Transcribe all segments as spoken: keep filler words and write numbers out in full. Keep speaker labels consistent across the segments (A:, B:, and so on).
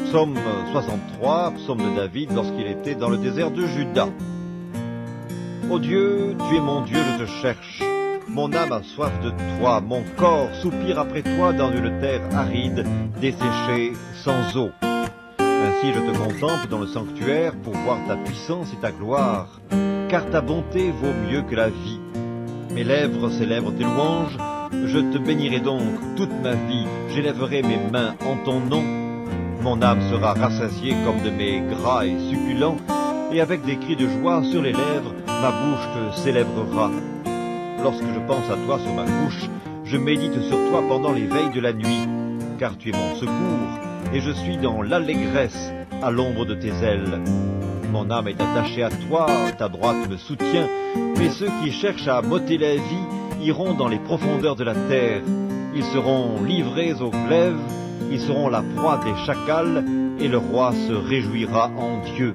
A: Psaume soixante-trois, psaume de David lorsqu'il était dans le désert de Juda. Ô Dieu, tu es mon Dieu, je te cherche. Mon âme a soif de toi, mon corps soupire après toi dans une terre aride, desséchée, sans eau. Ainsi je te contemple dans le sanctuaire pour voir ta puissance et ta gloire, car ta bonté vaut mieux que la vie. Mes lèvres célèbrent tes louanges, je te bénirai donc toute ma vie, j'élèverai mes mains en ton nom. Mon âme sera rassasiée comme de mes gras et succulents, et avec des cris de joie sur les lèvres, ma bouche te célébrera. Lorsque je pense à toi sur ma couche, je médite sur toi pendant les veilles de la nuit, car tu es mon secours, et je suis dans l'allégresse à l'ombre de tes ailes. Mon âme est attachée à toi, ta droite me soutient, mais ceux qui cherchent à m'ôter la vie iront dans les profondeurs de la terre. Ils seront livrés aux glaives, ils seront la proie des chacals, et le roi se réjouira en Dieu.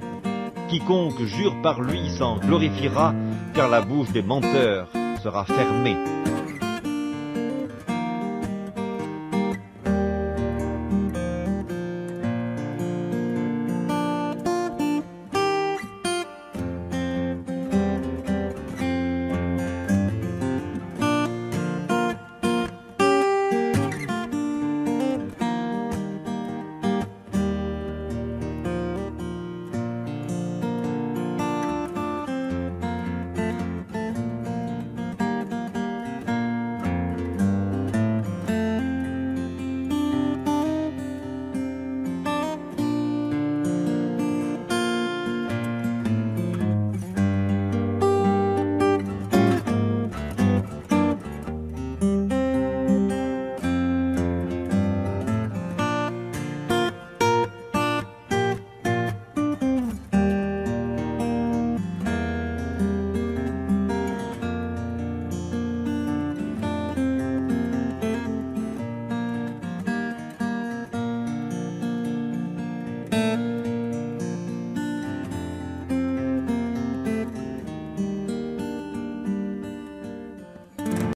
A: Quiconque jure par lui s'en glorifiera, car la bouche des menteurs sera fermée.